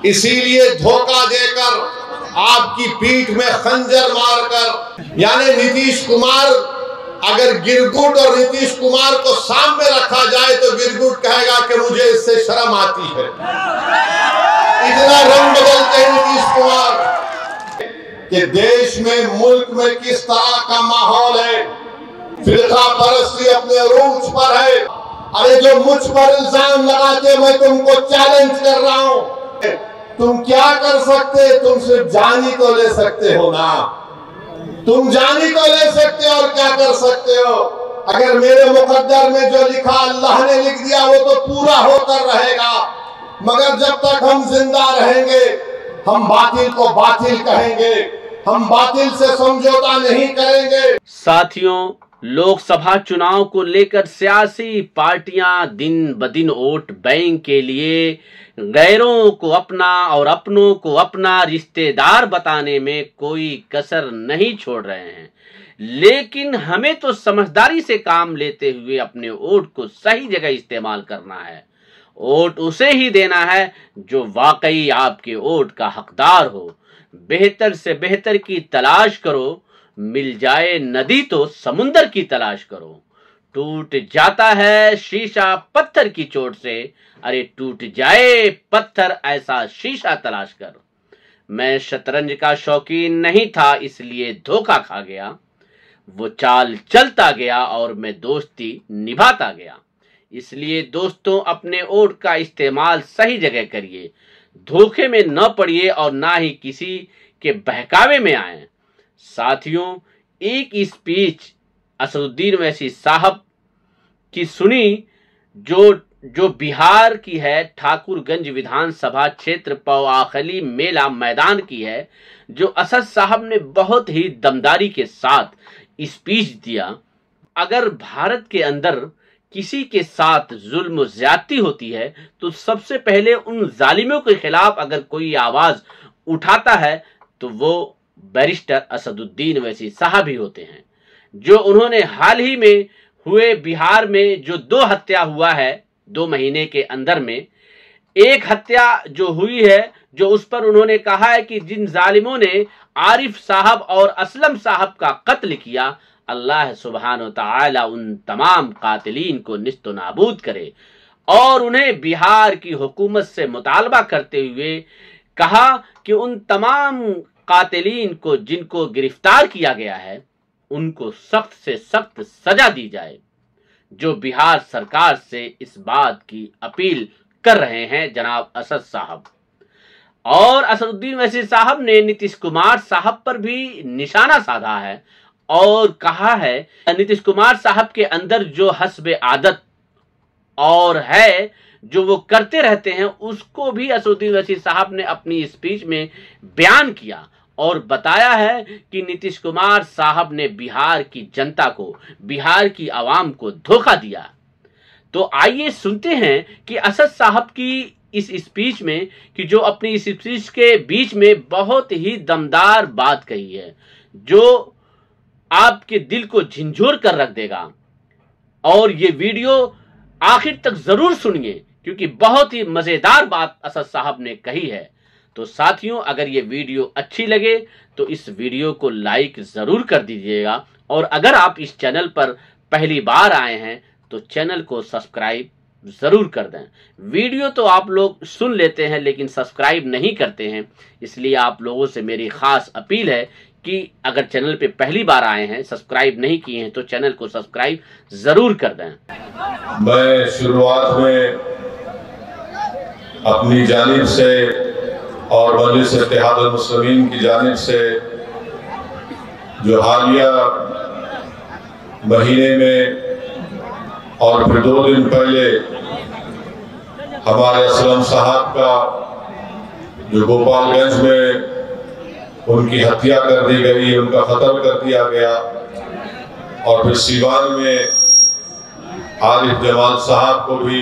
इसीलिए धोखा देकर आपकी पीठ में खंजर मारकर, यानी नीतीश कुमार, अगर गिरगुट और नीतीश कुमार को सामने रखा जाए तो गिरगुट कहेगा कि मुझे इससे शर्म आती है। इतना रंग बदलते हैं नीतीश कुमार कि देश में, मुल्क में किस तरह का माहौल है। फिरका परस्ती अपने रूट्स पर है। अरे जो मुझ पर इल्जाम लगाते, मैं तुमको चैलेंज कर रहा हूं। तुम क्या कर सकते? तुम सिर्फ जानी तो ले सकते हो ना। तुम जानी तो ले सकते हो और क्या कर सकते हो? अगर मेरे मुकद्दर में जो लिखा अल्लाह ने लिख दिया वो तो पूरा होकर रहेगा, मगर जब तक हम जिंदा रहेंगे हम बातिल को बातिल कहेंगे, हम बातिल से समझौता नहीं करेंगे। साथियों, लोकसभा चुनाव को लेकर सियासी पार्टियां दिन ब दिन वोट बैंक के लिए गैरों को अपना और अपनों को अपना रिश्तेदार बताने में कोई कसर नहीं छोड़ रहे हैं। लेकिन हमें तो समझदारी से काम लेते हुए अपने वोट को सही जगह इस्तेमाल करना है। वोट उसे ही देना है जो वाकई आपके वोट का हकदार हो। बेहतर से बेहतर की तलाश करो, मिल जाए नदी तो समुंदर की तलाश करो। टूट जाता है शीशा पत्थर की चोट से, अरे टूट जाए पत्थर ऐसा शीशा तलाश कर। मैं शतरंज का शौकीन नहीं था इसलिए धोखा खा गया। वो चाल चलता गया और मैं दोस्ती निभाता गया। इसलिए दोस्तों, अपने वोट का इस्तेमाल सही जगह करिए, धोखे में न पड़िए और ना ही किसी के बहकावे में आए। साथियों, एक स्पीच असदुद्दीन ओवैसी साहब की सुनी जो बिहार की है, ठाकुरगंज विधानसभा क्षेत्र पवाखली मेला मैदान की है, जो असद साहब ने बहुत ही दमदारी के साथ स्पीच दिया। अगर भारत के अंदर किसी के साथ जुल्म ज्यादती होती है तो सबसे पहले उन जालिमों के खिलाफ अगर कोई आवाज उठाता है तो वो बैरिस्टर असदुद्दीन ओवैसी साहब ही होते हैं। जो उन्होंने हाल ही में हुए बिहार में जो 2 हत्या हुआ है 2 महीने के अंदर में, एक हत्या जो हुई है, जो उस पर उन्होंने कहा है कि जिन जालिमों ने आरिफ साहब और असलम साहब का कत्ल किया, अल्लाह सुब्हान व तआला उन तमाम कातिलीन को निस्तो नाबूद करे। और उन्हें बिहार की हुकूमत से मुतालबा करते हुए कहा कि उन तमाम कातिलीन को जिनको गिरफ्तार किया गया है उनको सख्त से सख्त सजा दी जाए। जो बिहार सरकार से इस बात की अपील कर रहे हैं जनाब असद साहब। और असदुद्दीन ओवैसी साहब ने नीतीश कुमार साहब पर भी निशाना साधा है और कहा है नीतीश कुमार साहब के अंदर जो हस्बे आदत और है जो वो करते रहते हैं उसको भी असदुद्दीन ओवैसी साहब ने अपनी स्पीच में बयान किया और बताया है कि नीतीश कुमार साहब ने बिहार की जनता को, बिहार की आवाम को धोखा दिया। तो आइए सुनते हैं कि असद साहब की इस स्पीच में, कि जो अपनी इस स्पीच के बीच में बहुत ही दमदार बात कही है जो आपके दिल को झंझोर कर रख देगा। और ये वीडियो आखिर तक जरूर सुनिए क्योंकि बहुत ही मजेदार बात असद साहब ने कही है। तो साथियों, अगर ये वीडियो अच्छी लगे तो इस वीडियो को लाइक जरूर कर दीजिएगा और अगर आप इस चैनल पर पहली बार आए हैं तो चैनल को सब्सक्राइब जरूर कर दें। वीडियो तो आप लोग सुन लेते हैं लेकिन सब्सक्राइब नहीं करते हैं, इसलिए आप लोगों से मेरी खास अपील है कि अगर चैनल पे पहली बार आए हैं, सब्सक्राइब नहीं किए हैं तो चैनल को सब्सक्राइब जरूर कर दें। मैं शुरुआत में अपनी जानिब से और मजलिस इत्तेहादुल मुस्लिमीन की जानिब से जो हालिया महीने में और फिर 2 दिन पहले हमारे असलम साहब का जो गोपालगंज में उनकी हत्या कर दी गई, उनका कत्ल कर दिया गया, और फिर सीवान में आरिफ जमाल साहब को भी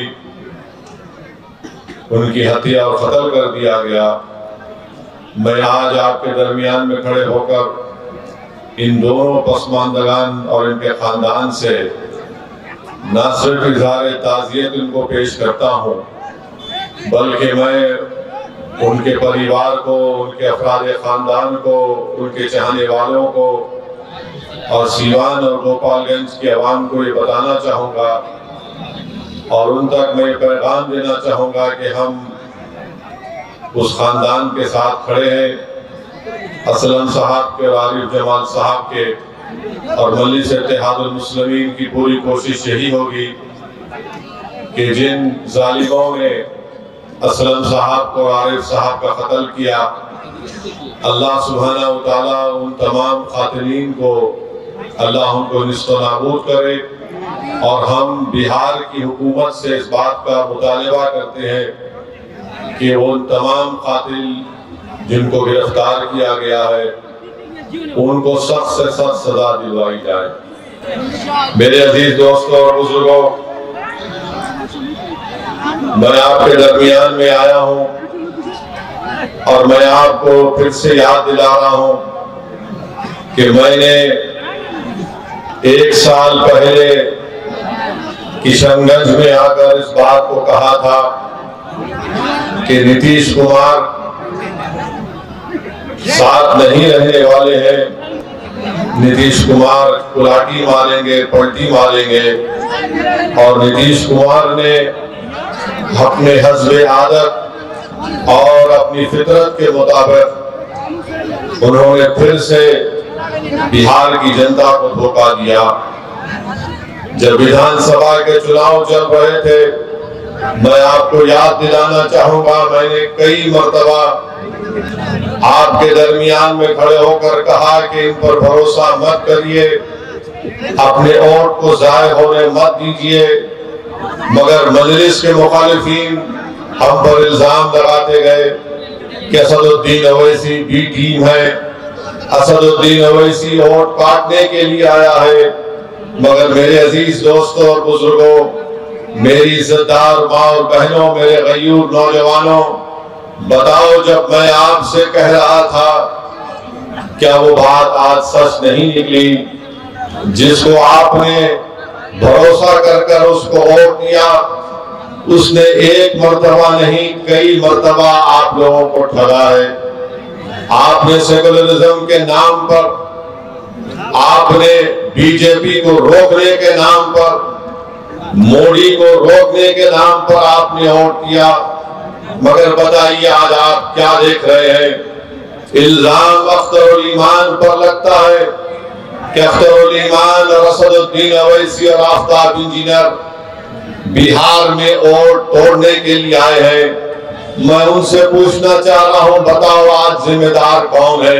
उनकी हत्या और कत्ल कर दिया गया। मैं आज आपके दरमियान में खड़े होकर इन दोनों पसमानदगान और इनके खानदान से न सिर्फ इज़हार ताज़ियत इनको पेश करता हूँ, बल्कि मैं उनके परिवार को, उनके अफराद खानदान को, उनके चाहने वालों को और सीवान और गोपालगंज के अवाम को ये बताना चाहूँगा और उन तक मैं पैगाम देना चाहूँगा कि हम उस खानदान के साथ खड़े हैं, असलम साहब के और आरिफ जमाल साहब के, और मजलिस इत्तेहादुल मुस्लिमीन की पूरी कोशिश यही होगी कि जिन जालिमों ने असलम साहब को, आरिफ साहब का कत्ल किया, अल्लाह सुब्हानहू व तआला उन तमाम खातिरीन को अल्लाह उनको निस्तो नाबूद करे। और हम बिहार की हुकूमत से इस बात का मुतालबा करते हैं कि उन तमाम कातिल जिनको गिरफ्तार किया गया है उनको सख्त से सख्त सजा दिलवाई जाए। मेरे अजीज दोस्तों और बुजुर्गों, मैं आपके दरमियान में आया हूं और मैं आपको फिर से याद दिला रहा हूं कि मैंने 1 साल पहले किशनगंज में आकर इस बात को कहा था कि नीतीश कुमार साथ नहीं रहने वाले हैं। नीतीश कुमार कुलाटी मारेंगे, पलटी मारेंगे। और नीतीश कुमार ने अपने हस्बे आदत और अपनी फितरत के मुताबिक उन्होंने फिर से बिहार की जनता को धोखा दिया। जब विधानसभा के चुनाव चल रहे थे, मैं आपको याद दिलाना चाहूंगा, मैंने कई मर्तबा आपके दरमियान में खड़े होकर कहा कि इन पर भरोसा मत करिए, अपने वोट को जाय होने मत दीजिए। मगर मजलिस के मुखालिफिन हम पर इल्जाम लगाते गए कि असदुद्दीन अवैसी बी टीम है, असदुद्दीन अवैसी वोट काटने के लिए आया है। मगर मेरे अजीज दोस्तों और बुजुर्गों, मेरी इज्जतदार माँ और बहनों, मेरे गयूर नौजवानों, बताओ जब मैं आपसे कह रहा था क्या वो बात आज सच नहीं निकली? जिसको आपने भरोसा कर उसको वोट दिया, उसने एक मर्तबा नहीं कई मर्तबा आप लोगों को ठगा है। आपने सेकुलरिज्म के नाम पर, आपने बीजेपी को रोकने के नाम पर, मोदी को रोकने के नाम पर आपने वोट दिया। मगर बताइए आज आप क्या देख रहे हैं? इल्जाम अख्तरुल ईमान पर लगता है कि अख्तरुल ईमान और असदुद्दीन अवैसी और आफ्ताब इंजीनियर बिहार में वोट तोड़ने के लिए आए हैं। मैं उनसे पूछना चाह रहा हूं, बताओ आज जिम्मेदार कौन है?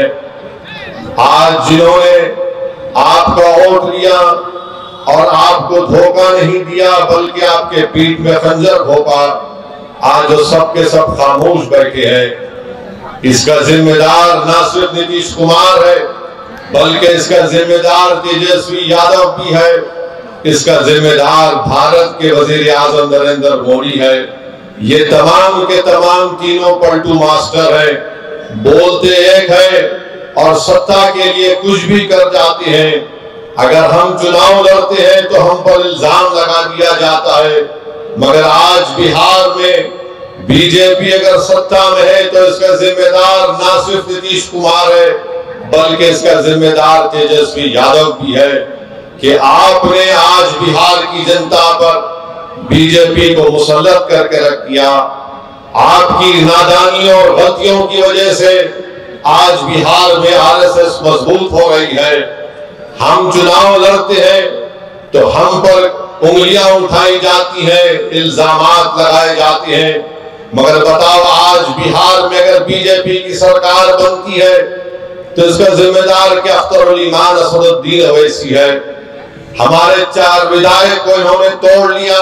आज जिन्होंने आपका वोट लिया और आपको धोखा नहीं दिया बल्कि आपके पीठ में खंजर भोंका, आज जो सबके सब खामोश बैठे हैं। इसका जिम्मेदार ना सिर्फ नीतीश कुमार है बल्कि इसका जिम्मेदार तेजस्वी यादव भी है। इसका जिम्मेदार भारत के वजीर आजम नरेंद्र मोदी है। ये तमाम के तमाम तीनों पलटू मास्टर हैं, बोलते एक है और सत्ता के लिए कुछ भी कर जाते हैं। अगर हम चुनाव लड़ते हैं तो हम पर इल्जाम लगा दिया जाता है। मगर आज बिहार में बीजेपी अगर सत्ता में है तो इसका जिम्मेदार ना सिर्फ नीतीश कुमार है बल्कि इसका जिम्मेदार तेजस्वी यादव भी है कि आपने आज बिहार की जनता पर बीजेपी को मुसल्लत करके रख दिया। आपकी नादानियों और गलतियों की वजह से आज बिहार में आरएसएस मजबूत हो रही है। हम चुनाव लड़ते हैं तो हम पर उंगलियां उठाई जाती हैं, इल्जामात लगाए जाते हैं। मगर बताओ आज बिहार में अगर बीजेपी की सरकार बनती है तो इसका जिम्मेदार क्या अख्तरुल ईमान असदुद्दीन अवैसी है? हमारे 4 विधायक को इन्होंने तोड़ लिया।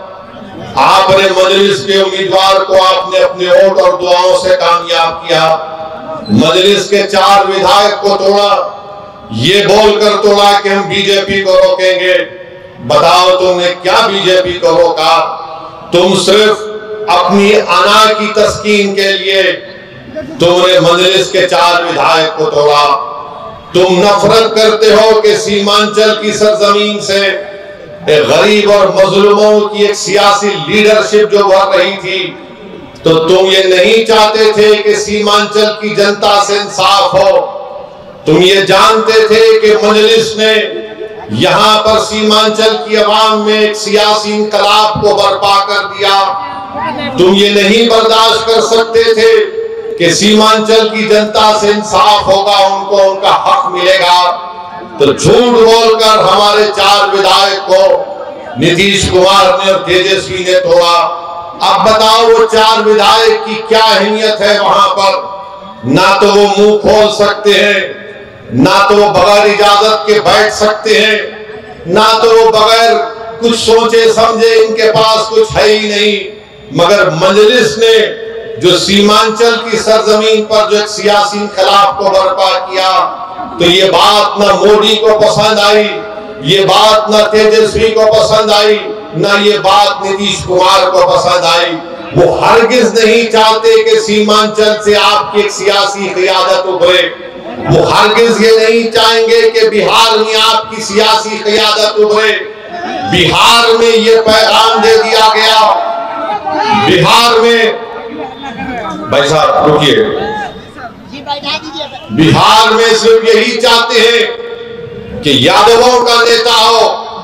आपने मजलिस के उम्मीदवार को आपने अपने वोट और दुआओं से कामयाब किया। मजलिस के 4 विधायक को तोड़ा, ये बोलकर तोड़ा कि हम बीजेपी को रोकेंगे। बताओ तुमने क्या बीजेपी को रोका? तुम सिर्फ अपनी अना की तस्कीन के लिए तुमने मजलिस के 4 विधायक को तोड़ा। तुम नफरत करते हो कि सीमांचल की सरजमीन से गरीब और मजलूमों की एक सियासी लीडरशिप जो बढ़ रही थी, तो तुम ये नहीं चाहते थे कि सीमांचल की जनता से इंसाफ हो। तुम ये जानते थे कि मजलिस ने यहां पर सीमांचल की आवाम में एक सियासी इंकलाब को बर्पा कर दिया। तुम ये नहीं बर्दाश्त कर सकते थे कि सीमांचल की जनता से इंसाफ होगा, उनको उनका हक मिलेगा। तो झूठ बोलकर हमारे 4 विधायक को नीतीश कुमार ने और तेजस्वी ने तोड़ा। अब बताओ वो 4 विधायक की क्या अहमियत है वहां पर। ना तो वो मुंह खोल सकते हैं, ना तो वो बगैर इजाजत के बैठ सकते हैं, ना तो वो बगैर कुछ सोचे समझे, इनके पास कुछ है ही नहीं। मगर मजलिस ने जो सीमांचल की सरजमीन पर जो एक सियासी इंकलाब को बर्पा किया, तो ये बात ना मोदी को पसंद आई, ये बात ना तेजस्वी को पसंद आई, ना ये बात नीतीश कुमार को पसंद आई। वो हरगिज नहीं चाहते कि सीमांचल से आपकी एक सियासी क़ियादत उभरे। वो हरगिज ये नहीं चाहेंगे कि बिहार में आपकी सियासी क़ियादत उभरे। बिहार में ये पैगाम दे दिया गया, बिहार में, भाई साहब रुकिए, बिहार में सिर्फ यही चाहते हैं कि यादवों का नेता हो,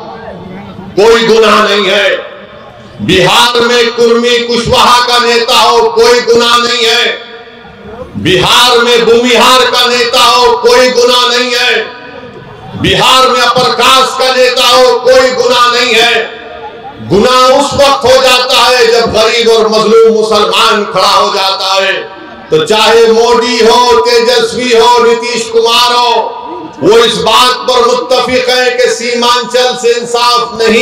कोई गुनाह नहीं है। बिहार में कुर्मी कुशवाहा का नेता हो, कोई गुनाह नहीं है। बिहार में भूमिहार का नेता हो, कोई गुनाह नहीं है। बिहार में अपर कास्ट का नेता हो, कोई गुनाह नहीं है। गुनाह उस वक्त हो जाता है जब गरीब और मजलूम मुसलमान खड़ा हो जाता है। तो चाहे मोदी हो, तेजस्वी हो, नीतीश कुमार हो, वो इस बात पर मुत्तफिक है कि सीमांचल से इंसाफ नहीं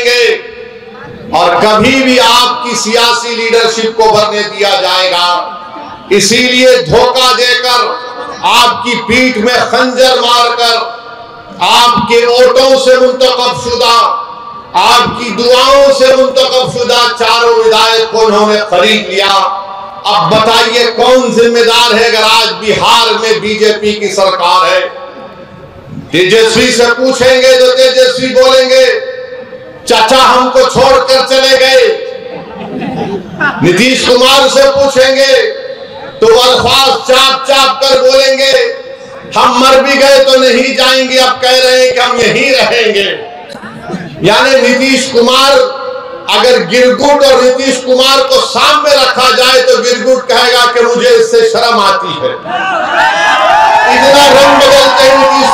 करेंगे और कभी भी आपकी सियासी लीडरशिप को भरने दिया जाएगा। इसीलिए धोखा देकर, आपकी पीठ में खंजर मारकर, आपके वोटों से मुंतखब शुदा, आपकी दुआओं से मुंतखब शुदा 4 विधायक को उन्होंने खरीद लिया। अब बताइए कौन जिम्मेदार है अगर आज बिहार में बीजेपी की सरकार है। तेजस्वी से पूछेंगे तो तेजस्वी बोलेंगे चाचा हमको छोड़कर चले गए। नीतीश कुमार से पूछेंगे तो अल्फाज चाप चाप कर बोलेंगे हम मर भी गए तो नहीं जाएंगे, अब कह रहे हैं कि हम यहीं रहेंगे। यानी नीतीश कुमार, अगर गिरगुट और नीतीश कुमार को सामने रखा जाए तो गिरगुट कहेगा कि मुझे इससे शर्म आती है। इतना रंग बदलते हैं नीतीश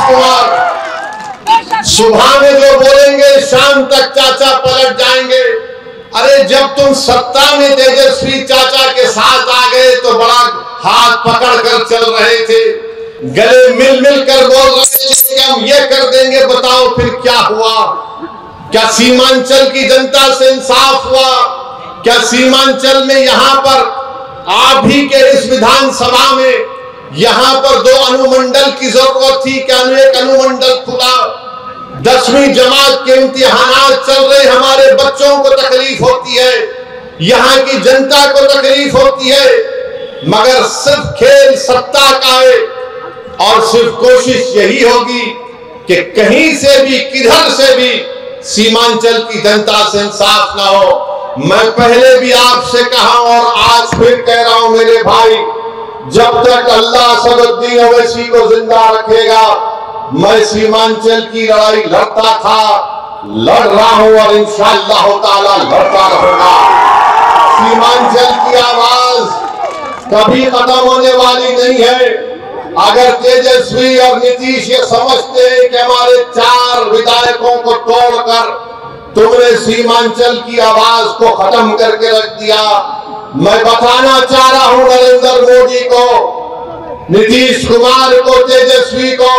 कुमार, सुबह में जो बोलेंगे शाम तक चाचा पलट जाएंगे। अरे जब तुम सत्ता में तेजस्वी चाचा के साथ आ गए तो बड़ा हाथ पकड़ कर चल रहे थे, गले मिल मिल कर बोल रहे थे कि हम ये कर देंगे। बताओ फिर क्या हुआ? क्या सीमांचल की जनता से इंसाफ हुआ? क्या सीमांचल में यहाँ पर आप ही के इस विधानसभा में यहाँ पर 2 अनुमंडल की जरूरत थी, क्या एक अनुमंडल खुला? 10वीं जमात के इम्तिहानात चल रहे, हमारे बच्चों को तकलीफ होती है, यहाँ की जनता को तकलीफ होती है, मगर सिर्फ खेल सत्ता का है और सिर्फ कोशिश यही होगी कि कहीं से भी किधर से भी सीमांचल की जनता से इंसाफ ना हो। मैं पहले भी आपसे कहा और आज फिर कह रहा हूं मेरे भाई, जब तक अल्लाह असदुद्दीन ओवैसी को जिंदा रखेगा मैं सीमांचल की लड़ाई लड़ता था, लड़ रहा हूं और इंशाअल्लाह ताला लड़ता रहूंगा। सीमांचल की आवाज कभी खत्म होने वाली नहीं है। अगर तेजस्वी और नीतीश ये समझते हैं कि हमारे 4 विधायकों को तोड़कर तुमने सीमांचल की आवाज को खत्म करके रख दिया, मैं बताना चाह रहा हूं नरेंद्र मोदी को, नीतीश कुमार को, तेजस्वी को,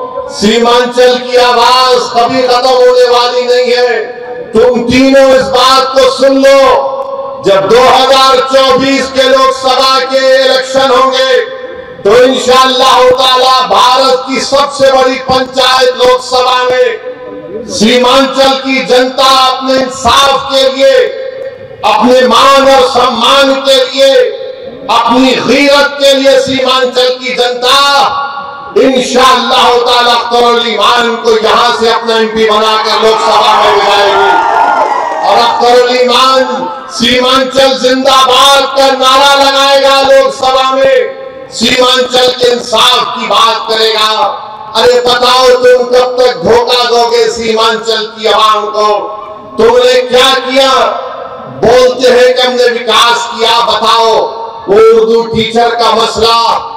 सीमांचल की आवाज कभी खत्म होने वाली नहीं है। तुम तीनों इस बात को सुन लो, जब 2024 के लोकसभा के इलेक्शन होंगे तो इंशाअल्लाह ताला भारत की सबसे बड़ी पंचायत लोकसभा में सीमांचल की जनता अपने इंसाफ के लिए, अपने मान और सम्मान के लिए, अपनी गीरत के लिए सीमांचल की जनता इंशाअल्लाह ताला अख्तरुल ईमान को यहां से अपना एमपी बनाकर लोकसभा में बुलाएगी और अख्तरुल ईमान सीमांचल जिंदाबाद का नारा लगाएगा लोकसभा में, सीमांचल के इंसाफ की बात करेगा। अरे बताओ तुम कब तक धोखा दोगे सीमांचल की आवाम को? तुमने क्या किया? बोलते हैं कि हमने विकास किया। बताओ, वो उर्दू टीचर का मसला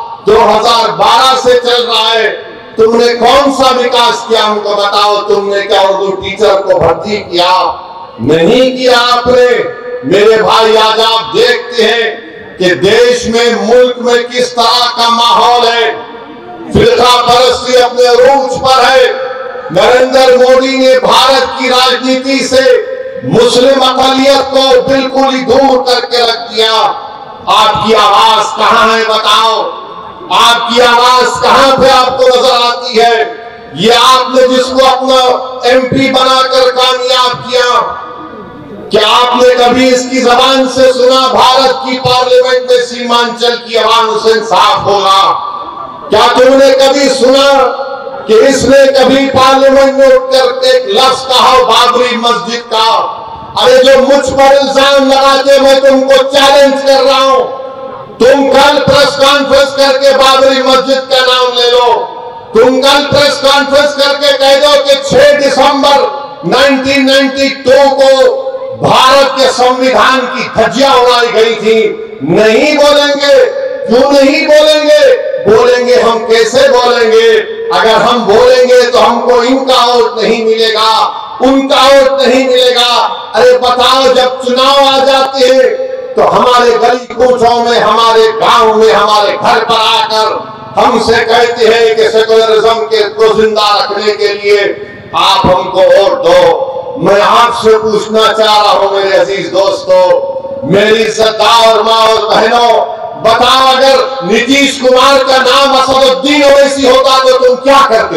2012 से चल रहा है, तुमने कौन सा विकास किया हमको बताओ। तुमने क्या उर्दू टीचर को भर्ती किया? नहीं किया आपने। मेरे भाई, आज आप देखते हैं कि देश में, मुल्क में किस तरह का माहौल है। फिरका परस्ती अपने रूज पर है। नरेंद्र मोदी ने भारत की राजनीति से मुस्लिम अक़लियत को बिल्कुल ही दूर करके रख दिया। आपकी आवाज कहां है बताओ? आपकी आवाज कहां पे आपको नजर आती है? ये आपने जिसको अपना एमपी बनाकर कामयाब किया, क्या आपने कभी इसकी जबान से सुना भारत की पार्लियामेंट में सीमांचल की आवाम से इंसाफ होगा? क्या तुमने कभी सुना कि इसने कभी पार्लियामेंट में उठकर एक लफ्ज कहा बाबरी मस्जिद का? अरे जो मुझ पर इल्जाम लगाते, मैं तुमको चैलेंज कर रहा हूं, तुम कल प्रेस कॉन्फ्रेंस करके बाबरी मस्जिद का नाम ले लो। तुम कल प्रेस कॉन्फ्रेंस करके कह दो कि 6 दिसंबर 1992 को भारत के संविधान की धज्जियां उड़ाई गई थी। नहीं बोलेंगे। क्यों नहीं बोलेंगे? बोलेंगे हम कैसे बोलेंगे? अगर हम बोलेंगे तो हमको इनका वोट नहीं मिलेगा, उनका वोट नहीं मिलेगा। अरे बताओ, जब चुनाव आ जाते हैं तो हमारे गली कूचों में, हमारे गांव में, हमारे घर पर आकर हमसे कहते हैं कि सेकुलरिज्म को जिंदा रखने के लिए आप हमको वोट दो। मैं आपसे पूछना चाह रहा हूं मेरे अजीज दोस्तों, मेरी इज्जतदार मां और बहनों, बताओ अगर नीतीश कुमार का नाम असदुद्दीन ओवैसी होता तो तुम क्या करते?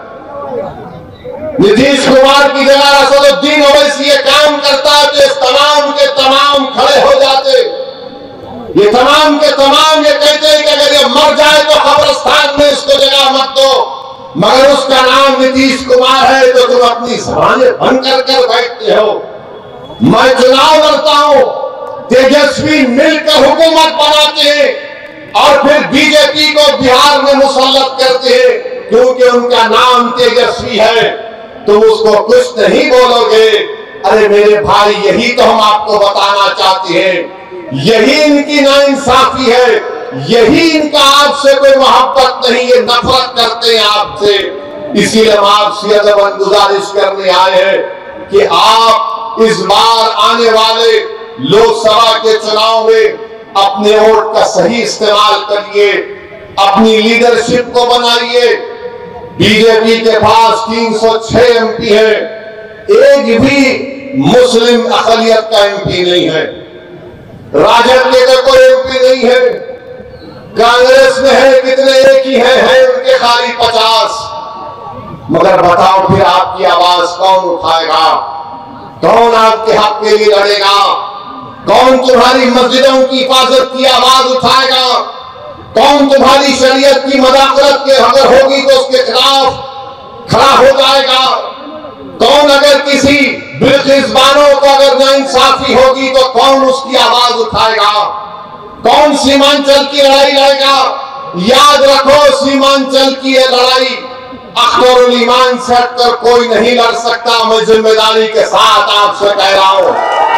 नीतीश कुमार की जगह असदुद्दीन ओवैसी ये काम करता तो इस तमाम के तमाम खड़े हो जाते। ये तमाम के तमाम ये कहते हैं कि अगर ये मर जाए तो कब्रिस्तान में इसको जगह मत दो, मगर उसका नाम नीतीश कुमार है तो तुम अपनी जबानें बंद कर बैठते हो। मैं चुनाव लड़ता हूं, तेजस्वी मिलकर हुकूमत बनाते हैं और फिर बीजेपी को बिहार में मुसल्लत करते हैं क्योंकि उनका नाम तेजस्वी है, तुम उसको कुछ नहीं बोलोगे। अरे मेरे भाई, यही तो हम आपको बताना चाहते हैं, यही इनकी नाइंसाफी है, यही इनका आपसे कोई मोहब्बत नहीं, ये नफरत करते हैं आपसे। इसीलिए हम आपसे अदबन गुजारिश करने आए हैं कि आप इस बार आने वाले लोकसभा के चुनाव में अपने वोट का सही इस्तेमाल करिए, अपनी लीडरशिप को बनाइए। बीजेपी के पास 306 एमपी है, एक भी मुस्लिम अक़लियत का एमपी नहीं है। राजद के तो कोई एमपी नहीं है। कांग्रेस में है कितने? एक ही है उनके खाली 50। मगर बताओ फिर आपकी आवाज कौन उठाएगा? कौन आपके हक के लिए लड़ेगा? कौन तुम्हारी मस्जिदों की हिफाजत की आवाज उठाएगा? कौन तुम्हारी शरीयत की मदाखलत के अगर होगी तो उसके खिलाफ खड़ा हो जाएगा? कौन अगर किसी बिल्किसबानों को अगर नाइंसाफी होगी तो कौन उसकी आवाज उठाएगा? कौन सीमांचल की लड़ाई लड़ेगा? याद रखो, सीमांचल की ये लड़ाई अख्तरुल ईमान से हटकर कोई नहीं लड़ सकता। मैं जिम्मेदारी के साथ आपसे कह रहा हूं,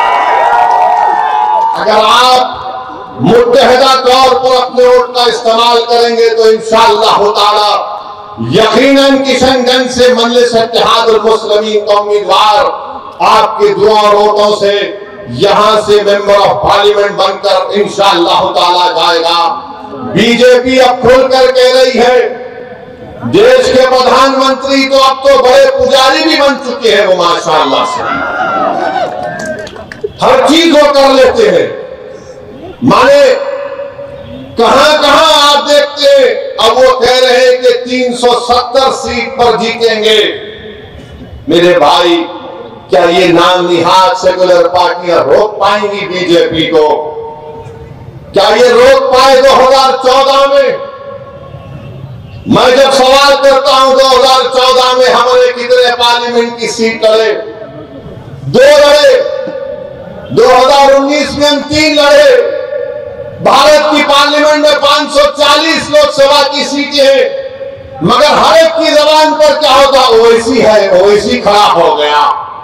अगर आप मुत्तहिदा तौर पर अपने वोट का इस्तेमाल करेंगे तो इंशाअल्लाह ताला यकीनन किशनगंज से मजलिस इत्तेहादुल मुस्लिमीन का उम्मीदवार आपके दुआ और वोटों से यहां से मेंबर ऑफ पार्लियामेंट बनकर इंशाअल्लाह ताला जाएगा। बीजेपी अब खुलकर कह रही है, देश के प्रधानमंत्री तो अब तो बड़े पुजारी भी बन चुके हैं, वो माशाअल्लाह से हर चीज वो कर लेते हैं। माने कहां आप देखते हैं, अब वो कह रहे हैं कि 370 सीट पर जीतेंगे। मेरे भाई, क्या ये नाम निहाद सेकुलर पार्टियां रोक पाएंगी बीजेपी को? क्या ये रोक पाए 2014 में? मैं जब सवाल करता हूं 2014 में हमने कितने पार्लियामेंट की सीट लड़े? 2 लड़े। 2019 में हम 3 लड़े। भारत की पार्लियामेंट में 540 लोकसभा की सीटें हैं, मगर हर एक की जबान पर क्या होता, ओवैसी है, ओवैसी खड़ा हो गया।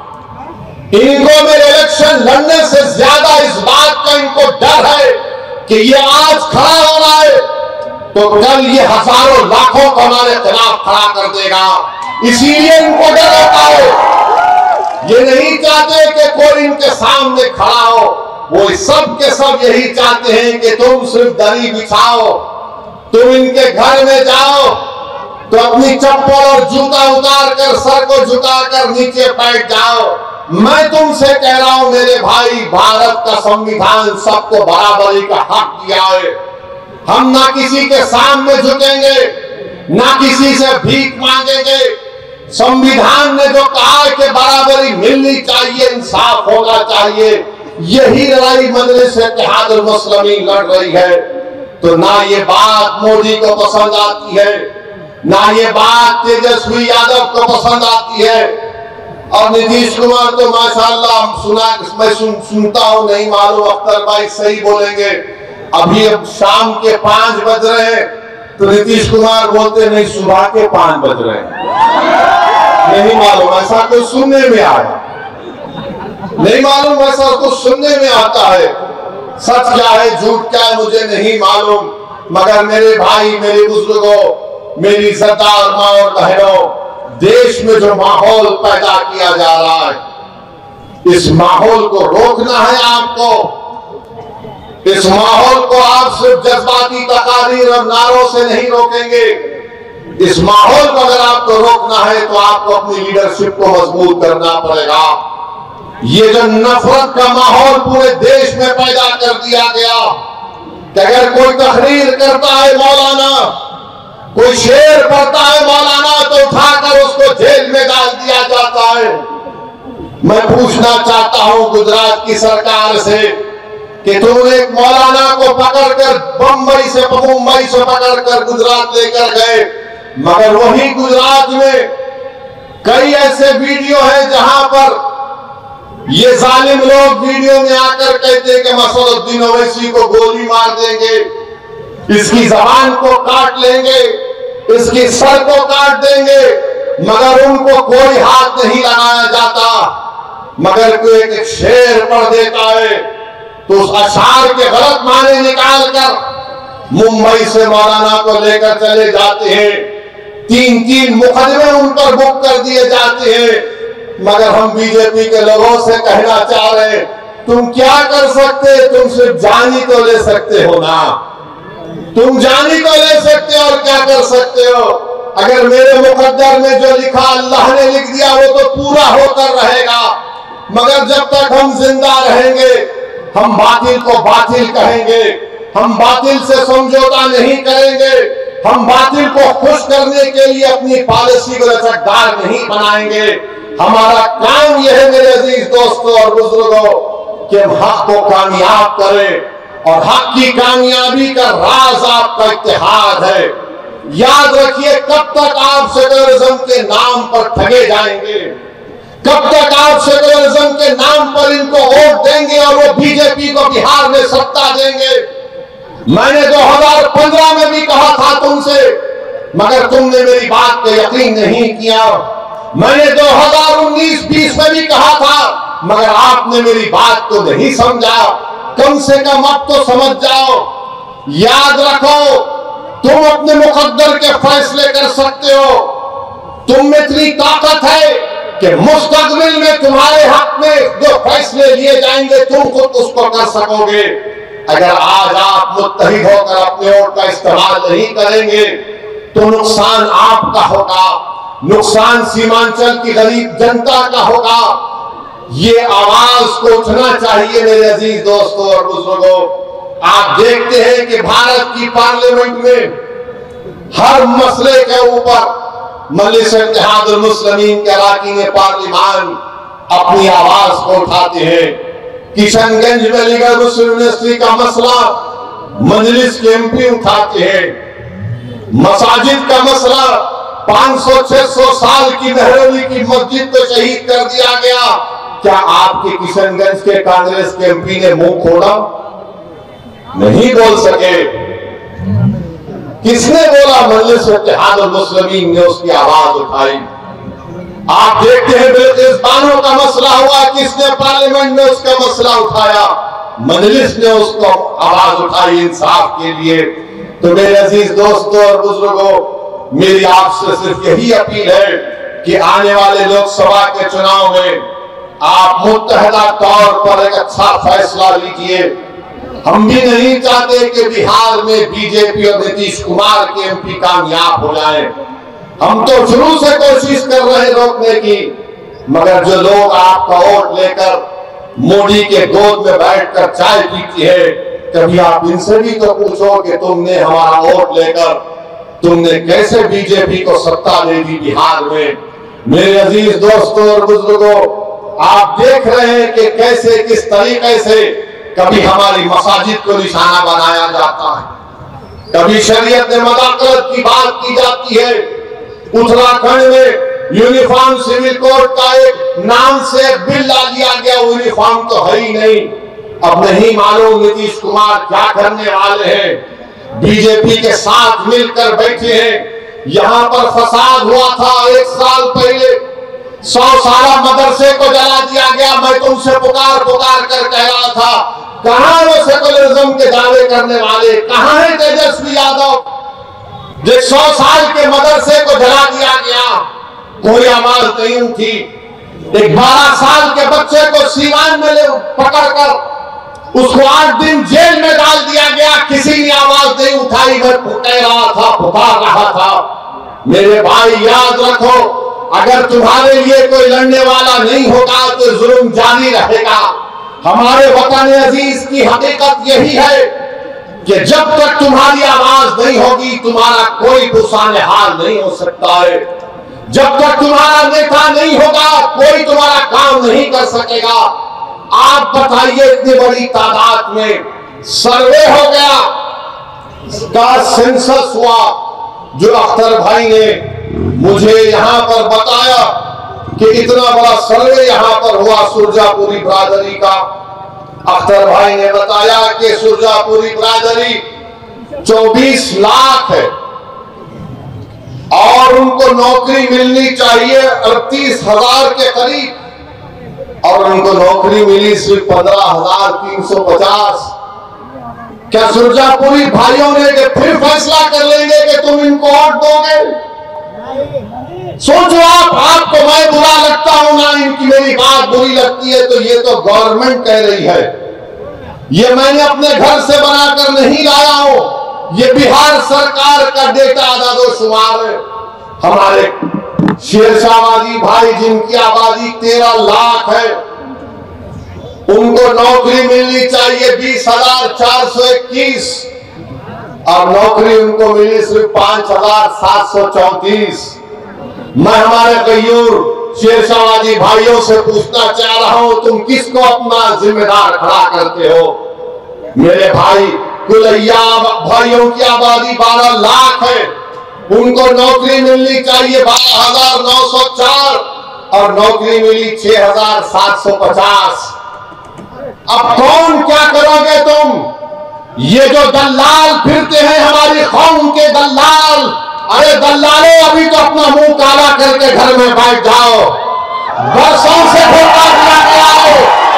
इनको मेरे इलेक्शन लड़ने से ज्यादा इस बात का इनको डर है कि ये आज खड़ा हो रहा है तो कल ये हजारों लाखों को हमारे खिलाफ खड़ा कर देगा, इसीलिए इनको डर होता है। ये नहीं चाहते कि कोई इनके सामने खड़ा हो, वो सब के सब यही चाहते हैं कि तुम सिर्फ दरी बिछाओ, तुम इनके घर में जाओ तो अपनी चप्पल और जूता उतार कर सर को झुकाकर नीचे बैठ जाओ। मैं तुमसे कह रहा हूं मेरे भाई, भारत का संविधान सबको बराबरी का हक दिया है। हम ना किसी के सामने झुकेंगे, ना किसी से भीख मांगेंगे। संविधान ने जो कहा कि बराबरी मिलनी चाहिए, इंसाफ होना चाहिए, यही लड़ाई मजलिस इत्तेहादुल मुस्लिमीन लड़ रही है। तो ना ये बात मोदी को पसंद आती है, ना ये बात तेजस्वी यादव को पसंद आती है। और नीतीश कुमार तो माशाल्लाह मैं सुनता हूं, नहीं मालूम अख्तर भाई सही बोलेंगे, अभी अब शाम के 5 बज रहे हैं तो नीतीश कुमार बोलते नहीं सुबह के 5 बज रहे हैं। नहीं मालूम, ऐसा कुछ सुनने में आया, नहीं मालूम ऐसा कुछ सुनने में आता है। सच क्या है झूठ क्या है मुझे नहीं मालूम, मगर मेरे भाई, मेरे बुजुर्गों, मेरी सरदार माँ और बहनों, देश में जो माहौल पैदा किया जा रहा है, इस माहौल को रोकना है आपको। इस माहौल को आप सिर्फ जज्बाती तकारीर और नारों से नहीं रोकेंगे। इस माहौल को अगर आपको रोकना है तो आपको अपनी लीडरशिप को मजबूत करना पड़ेगा। ये जो नफरत का माहौल पूरे देश में पैदा कर दिया गया कि अगर कोई तकरीर करता है मौलाना, कोई शेर पढ़ता है मौलाना, तो उठाकर उसको जेल में डाल दिया जाता है। मैं पूछना चाहता हूं गुजरात की सरकार से कि तुम एक मौलाना को पकड़कर मुंबई से पकड़कर गुजरात लेकर गए, मगर वही गुजरात में कई ऐसे वीडियो हैं जहां पर ये जालिम लोग वीडियो में आकर कहते हैं कि मसरुद्दीन ओवैसी को गोली मार देंगे, इसकी जबान को काट लेंगे, इसकी सर को काट देंगे, मगर उनको कोई हाथ नहीं लगाया जाता। मगर कोई एक शेर पढ़ देता है तो उस अशार के गलत माने निकालकर मुंबई से मौलाना को लेकर चले जाते हैं। 3-3 मुकदमे उन पर बुक कर दिए जाते हैं। मगर हम बीजेपी के लोगों से कहना चाह रहे हैं, तुम क्या कर सकते, तुम सिर्फ जानी तो ले सकते हो ना, तुम जानी तो ले सकते हो और क्या कर सकते हो। अगर मेरे मुकद्दर में जो लिखा अल्लाह ने लिख दिया वो तो पूरा होकर रहेगा, मगर जब तक हम जिंदा रहेंगे हम बातिल को बातिल कहेंगे, हम बातिल से समझौता नहीं करेंगे, हम बातिल को खुश करने के लिए अपनी पॉलिसी को लचकदार नहीं बनाएंगे। हमारा काम यह है मेरे अजीज दोस्तों और बुजुर्गों कि हम हक को कामयाब करें, और हक की कामयाबी का राज आपका इत्तेहाद है। याद रखिए, कब तक आप सेकुलरिज्म के नाम पर ठगे जाएंगे, कब तक आप सेकुलरिज्म के नाम पर इनको वोट देंगे और वो बीजेपी को बिहार में सत्ता देंगे। मैंने 2015 में भी कहा था तुमसे, मगर तुमने मेरी बात पे यकीन नहीं किया। मैंने 2019-20 में भी कहा था, मगर आपने मेरी बात को नहीं समझा। कम से कम अब तो समझ जाओ। याद रखो, तुम अपने मुकद्दर के फैसले कर सकते हो। तुम में इतनी ताकत है कि मुस्तकबिल में तुम्हारे हक में जो फैसले लिए जाएंगे तुम खुद उसको कर सकोगे। अगर आज आप मुत्तहिद होकर अपने वोट का इस्तेमाल नहीं करेंगे तो नुकसान आपका होगा, नुकसान सीमांचल की गरीब जनता का होगा। ये आवाज को उठना चाहिए मेरे अजीज दोस्तों और बुजुर्गों। आप देखते हैं कि भारत की पार्लियामेंट में हर मसले के ऊपर मजलिस इत्तेहादुल मुस्लिमीन के अरकान पार्लिमान अपनी आवाज को उठाते हैं। किशनगंज में लीगल मुस्लिम यूनिवर्सिटी का मसला मजलिस के एमपी उठाते हैं। मसाजिद का मसला 500-600 साल की मेहरौली की मस्जिद को शहीद कर दिया गया, क्या आपके किशनगंज के कांग्रेस के एमपी ने मुंह खोला? नहीं बोल सके। किसने बोला? मजलिस इत्तेहाद मुस्लिमीन ने उसकी आवाज उठाई। आप देखते हैं बिल्किस बानो का मसला हुआ, किसने पार्लियामेंट में उसका मसला उठाया? मजलिस ने उसको आवाज उठाई इंसाफ के लिए। तो मेरे अजीज दोस्तों और बुजुर्गों, मेरी आपसे सिर्फ यही अपील है कि आने वाले लोकसभा के चुनाव में आप मुत्तहदा तौर पर एक अच्छा फैसला लीजिए। हम भी नहीं चाहते कि बिहार में बीजेपी और नीतीश कुमार के एमपी कामयाब हो जाएं। हम तो शुरू से कोशिश कर रहे हैं रोकने की, मगर जो लोग आपका वोट लेकर मोदी के गोद में बैठकर चाय पीती है, कभी आप इनसे भी तो पूछो कि तुमने हमारा वोट लेकर तुमने कैसे बीजेपी को सत्ता दे दी बिहार में। मेरे अजीज दोस्तों और बुजुर्गों, आप देख रहे हैं कि कैसे किस तरीके से कभी हमारी मसाजिद को निशाना बनाया जाता है, कभी शरीयत में मदाखलत की बात की जाती है। उत्तराखंड में यूनिफॉर्म सिविल कोड का एक नाम से एक बिल ला दिया गया, यूनिफॉर्म तो है ही नहीं। अब नहीं मालूम नीतीश कुमार क्या करने वाले हैं। बीजेपी के साथ मिलकर बैठे हैं। यहां पर फसाद हुआ था 1 साल पहले, 100 साला मदरसे को जला दिया गया। मैं तुमसे पुकार कर कह रहा था, कहां वो सेकुलरिज्म के दावे करने वाले, कहां है तेजस्वी यादव? जो 100 साल के मदरसे को जला दिया गया, कोई आवाज नहीं उठी। एक 12 साल के बच्चे को सीवान में पकड़कर उसको 8 दिन जेल में डाल दिया गया, किसी ने आवाज नहीं उठाई। मैं कह रहा था, पुकार रहा था। मेरे भाई याद रखो, अगर तुम्हारे लिए कोई लड़ने वाला नहीं होगा तो जुल्म जारी रहेगा। हमारे वतन अजीज की हकीकत यही है कि जब तक तुम्हारी आवाज नहीं होगी, तुम्हारा कोई गुस्साने हाल नहीं हो सकता है। जब तक तुम्हारा नेता नहीं होगा, कोई तुम्हारा काम नहीं कर सकेगा। आप बताइए, इतनी बड़ी तादाद में सर्वे हो गया, का सेंसस हुआ, जो अख्तर भाई ने मुझे यहां पर बताया कि इतना बड़ा सर्वे यहां पर हुआ सुरजापुरी बिरादरी का। अख्तर भाई ने बताया कि सुरजापुरी बिरादरी 24 लाख है और उनको नौकरी मिलनी चाहिए 38,000 के करीब, और उनको नौकरी मिली सिर्फ 15,350। क्या सुरजापुरी भाइयों ने कि फिर फैसला कर लेंगे कि तुम इनको वोट दोगे? सोचो आपको मैं बुरा लगता हूं ना, इनकी मेरी बात बुरी लगती है, तो ये तो गवर्नमेंट कह रही है। ये मैंने अपने घर से बनाकर नहीं लाया हूं, ये बिहार सरकार का डेटा आदादोशुमार है। हमारे शेरशाहवादी भाई जिनकी आबादी 13 लाख है, उनको नौकरी मिलनी चाहिए 20,421 और नौकरी उनको मिली सिर्फ 5,734। मैं हमारे गयूर शेरशाहवादी भाइयों से पूछना चाह रहा हूं, तुम किसको अपना जिम्मेदार खड़ा करते हो? मेरे भाई, कुलैया भाइयों की आबादी 12 लाख है, उनको नौकरी मिलनी चाहिए 12,904 और नौकरी मिली 6,750। अब कौन क्या करोगे तुम? ये जो दल्लाल फिरते हैं, हमारी कौम के दल्लाल, अरे दल्लालों, अभी तो अपना मुंह काला करके घर में बैठ जाओ। बरसों से धोखा दिया गया है,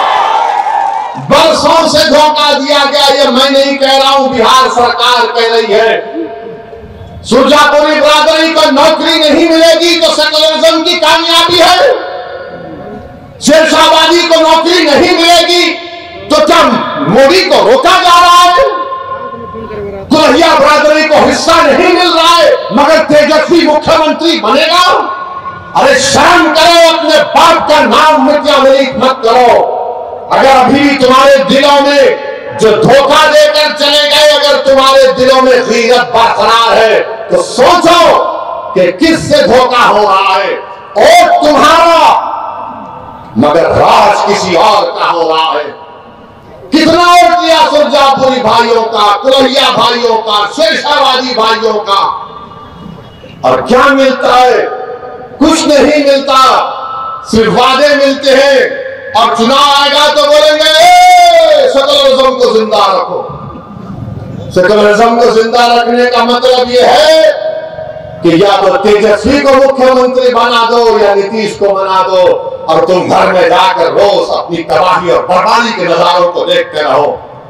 बरसों से धोखा दिया गया। ये मैं नहीं कह रहा हूं, बिहार सरकार कह रही है। सुरजापुरी बिरादरी को नौकरी नहीं मिलेगी तो सेकुलरिज्म की कामयाबी है। शेरशाहवादी को नौकरी नहीं मिलेगी तो क्या मोदी को रोका जा रहा है? कुलैया बिरादरी को हिस्सा नहीं मिल रहा है मगर तेजस्वी मुख्यमंत्री बनेगा? अरे शर्म करो, अपने बाप का नाम मिर्जामलीक मत करो। अगर अभी भी तुम्हारे दिलों में जो धोखा देकर चले गए, अगर तुम्हारे दिलों में गीरत बरकरार है तो सोचो कि किससे धोखा हो रहा है। और तुम्हारा मगर राज किसी और का हो रहा है। कितना वोट लिया सुरजापुरी भाइयों का, कुलैया भाइयों का, शेरशाहवादी भाइयों का, और क्या मिलता है? कुछ नहीं मिलता, सिर्फ वादे मिलते हैं और चुनाव आएगा तो बोलेंगे सेकुलरिज्म को जिंदा रखो। सेकुलरिज्म को जिंदा रखने का मतलब यह है कि या तो तेजस्वी को मुख्यमंत्री बना दो या नीतीश को बना दो, और तुम घर में जाकर रोज अपनी तबाही और बर्बादी के नजारों को देखते रहो।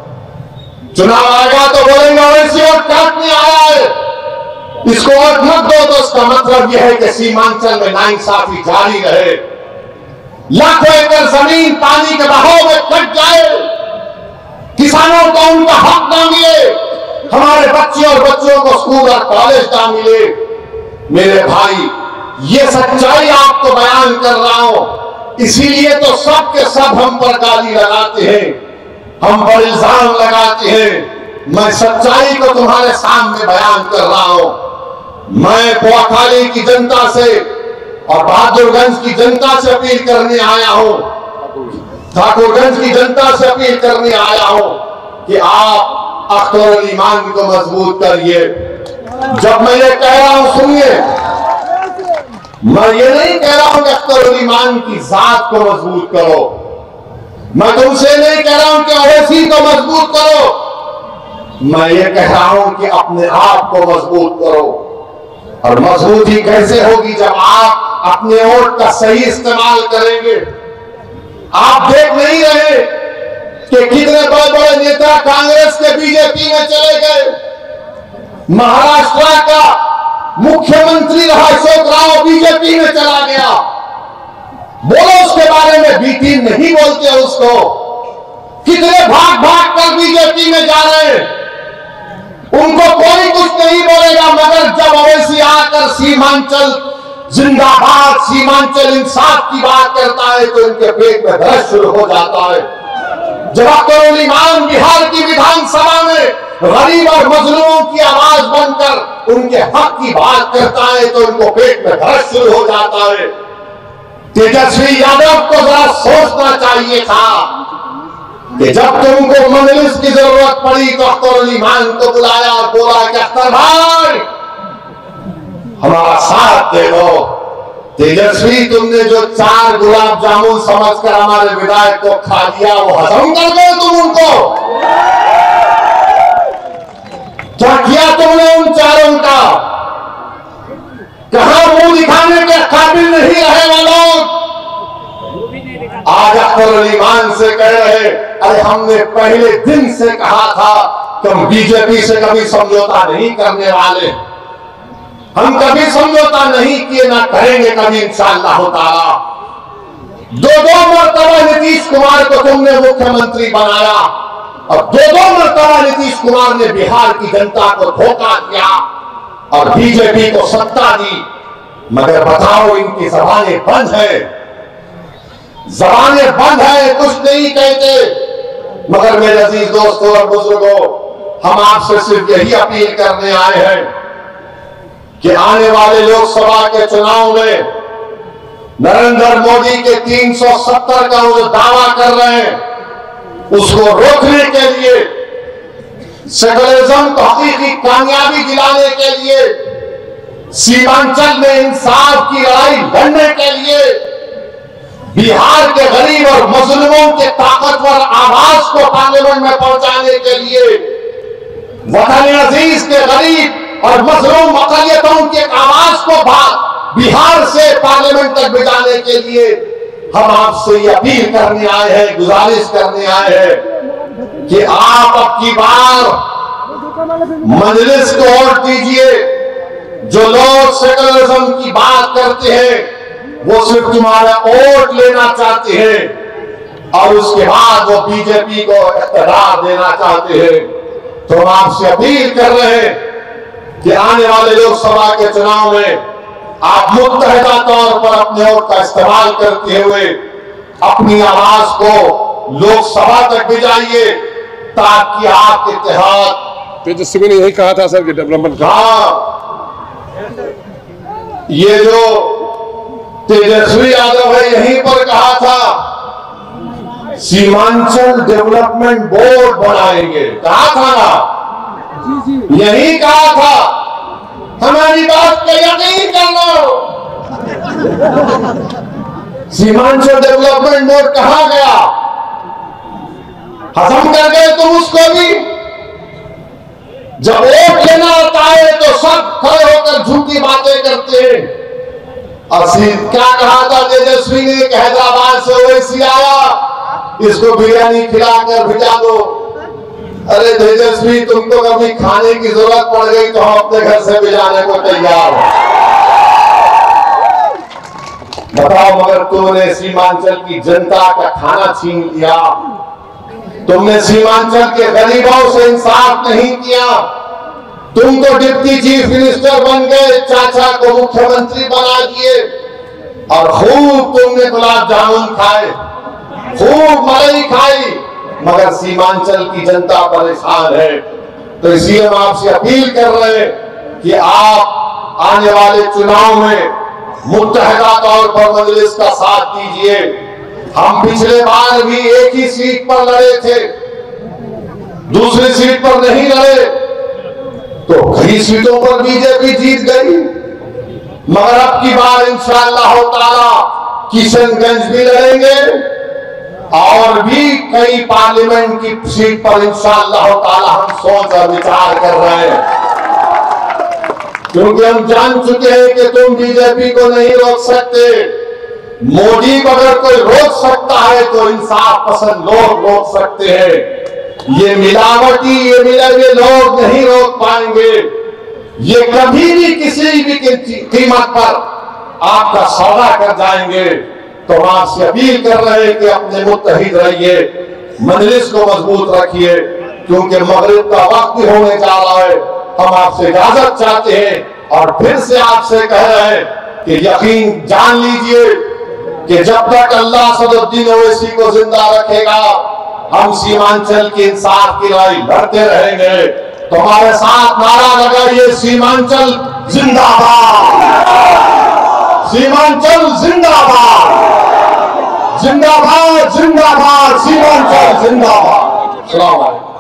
चुनाव आएगा तो बोलेंगे ओवैसी वोट काटने आया है, इसको वोट मत दो। तो इसका मतलब यह है कि सीमांचल में नाइंसाफी जारी रहे, लाखों एकड़ जमीन पानी के बहाव में कट जाए, किसानों को उनका हक ना मिले, हमारे बच्चे और बच्चों को स्कूल और कॉलेज ना मिले। मेरे भाई, ये सच्चाई आपको बयान कर रहा हूं, इसीलिए तो सब के सब हम पर गाली लगाते हैं, हम पर इल्जाम लगाते हैं। मैं सच्चाई को तुम्हारे सामने बयान कर रहा हूं। मैं पोखाली की जनता से और बहादुरगंज की जनता से अपील करने आया हूं, ठाकुरगंज की जनता से अपील करने आया हूं कि आप अख्तर अली मान को मजबूत करिए। जब मैं ये कह रहा हूं, सुनिए, मैं ये नहीं कह रहा हूं कि अख्तर अली मान की जात को मजबूत करो, मैं तुमसे नहीं कह रहा हूं कि ओवैसी को मजबूत करो, मैं ये कह रहा हूं कि अपने आप को मजबूत करो। और मजबूती कैसे होगी? जब आप अपने वोट का सही इस्तेमाल करेंगे। आप देख नहीं रहे कि कितने बड़े बड़े नेता कांग्रेस के बीजेपी में चले गए। महाराष्ट्र का मुख्यमंत्री रहा अशोक राव बीजेपी में चला गया। बोलो उसके बारे में, बीटी नहीं बोलते उसको। कितने भाग भाग कर बीजेपी में जा रहे हैं, उनको कोई कुछ नहीं बोलेगा। मगर जब ओवैसी आकर सीमांचल जिंदाबाद, सीमांचल इंसाफ की बात करता है तो इनके पेट में दर्द शुरू हो जाता है। जब अख्तर अली मान बिहार की विधानसभा में गरीब और मजलूमों की आवाज बनकर उनके हक की बात करता है तो उनको पेट में दर्द शुरू हो जाता है। तेजस्वी यादव को जरा सोचना चाहिए था कि जब तुमको मजलिस की जरूरत पड़ी तो अख्तर अली मान को बुलाया और बोला कि अख्तर भाई हमारा साथ दे दो। तेजस्वी, तुमने जो 4 गुलाब जामुन समझकर हमारे विधायक को खा लिया, वो हजम कर गए तुम उनको? क्या किया तुमने उन 4 का? कहां मुंह दिखाने के काबिल नहीं रहे वो लोग? आज अख्तर अली मान से कह रहे, अरे हमने पहले दिन से कहा था कि हम बीजेपी से कभी समझौता नहीं करने वाले, हम कभी समझौता नहीं किए, ना करेंगे कभी इंशाअल्लाह ताला। 2 मरतबा नीतीश कुमार को तुमने मुख्यमंत्री बनाया और 2 मरतबा नीतीश कुमार ने बिहार की जनता को धोखा दिया और बीजेपी को सत्ता दी। मगर बताओ, इनकी जबानें बंद है, जबानें बंद है, कुछ नहीं कहते। मगर मेरे अजीज दोस्तों और बुजुर्गों, हम आपसे सिर्फ यही अपील करने आए हैं कि आने वाले लोकसभा के चुनाव में नरेंद्र मोदी के 370 का जो दावा कर रहे हैं, उसको रोकने के लिए, सेकुलरिज्म को हकीकी कामयाबी दिलाने के लिए, सीमांचल में इंसाफ की लड़ाई लड़ने के लिए, बिहार के गरीब और मजलूमों के ताकतवर आवाज को पार्लियामेंट में पहुंचाने के लिए, वतन अजीज के गरीब और मजलूम अकलियतों की आवाज को बिहार से पार्लियामेंट तक भिजाने के लिए हम आपसे ये अपील करने आए हैं, गुजारिश करने आए हैं कि आप अब की बार मजलिस को वोट दीजिए। जो लोग सेकुलरिज्म की बात करते हैं वो सिर्फ तुम्हारा वोट लेना चाहते हैं और उसके बाद वो बीजेपी को इख्तियार देना चाहते हैं। तो हम आपसे अपील कर रहे हैं कि आने वाले लोकसभा के चुनाव में आप मुत्तहिदा तौर पर अपने वोट का इस्तेमाल करते हुए अपनी आवाज को लोकसभा तक भिजाइए ताकि आपके इत्तेहाद। तेजस्वी ने यही कहा था सर कि डेवलपमेंट। हाँ, ये जो तेजस्वी यादव है यहीं पर कहा था सीमांचल डेवलपमेंट बोर्ड बनाएंगे, कहा था ना, यही कहा था। हमारी बात पे यकीन कर लो, सीमांचल डेवलपमेंट बोर्ड कहां गया? खत्म कर गए तुम उसको भी। जब वोट लेना आता है तो सब खड़े होकर झूठी बातें करते हैं। और क्या कहा था तेजस्वी ने? हैदराबाद से ओवैसी आया, इसको बिरयानी खिलाकर भिजा दो। अरे तेजस्वी, तुमको कभी खाने की जरूरत पड़ गई तो हम अपने घर से भिजाने को तैयार हैं। बताओ, मगर तुमने सीमांचल की जनता का खाना छीन लिया। तुमने सीमांचल के गरीबों से इंसाफ नहीं किया। तुम तो डिप्टी चीफ मिनिस्टर बन गए, चाचा को मुख्यमंत्री बना दिए और खूब तुमने गुलाब जामुन खाए, खूब मलाई खाई, मगर सीमांचल की जनता परेशान है। तो इसलिए हम आपसे अपील कर रहे हैं कि आप आने वाले चुनाव में मुत्तहदा तौर पर मजलिस का साथ दीजिए। हम पिछले बार भी एक ही सीट पर लड़े थे, दूसरी सीट पर नहीं लड़े, तो कई सीटों पर बीजेपी जीत गई। मगर अब की बार इंशाअल्लाह ताला किशनगंज भी लड़ेंगे और भी कई पार्लियामेंट की सीट पर इंशाअल्लाह ताला हम सोच और विचार कर रहे हैं, क्योंकि हम जान चुके हैं कि तुम बीजेपी को नहीं रोक सकते। मोदी को अगर कोई रोक सकता है तो इंसाफ पसंद लोग रोक सकते हैं। ये मिलावटी, ये मिले हुए लोग नहीं रोक पाएंगे। ये कभी भी किसी भी कीमत पर आपका सौदा कर जाएंगे। तो हम आपसे अपील कर रहे हैं कि अपने मुत्तहिद रहिए, मजलिस को मजबूत रखिए, क्योंकि मगरिब का वक्त भी होने जा रहा है। हम आपसे इजाजत चाहते हैं और फिर से आपसे कह रहे हैं कि यकीन जान लीजिए कि जब तक अल्लाह सदुद्दीन ओवैसी को जिंदा रखेगा, हम सीमांचल की इंसाफ की लड़ाई लड़ते रहेंगे। तो हमारे साथ नारा लगाइए, सीमांचल जिंदाबाद, सीमांचल जिंदाबाद, जिंदाबाद जिंदाबाद, सीमांचल जिंदाबाद। अस्सलाम वालेकुम।